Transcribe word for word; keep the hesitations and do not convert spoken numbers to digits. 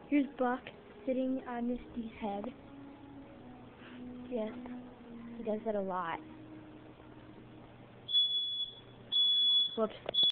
Here's Buck sitting on Misty's head. Yes, he does that a lot. Whoops.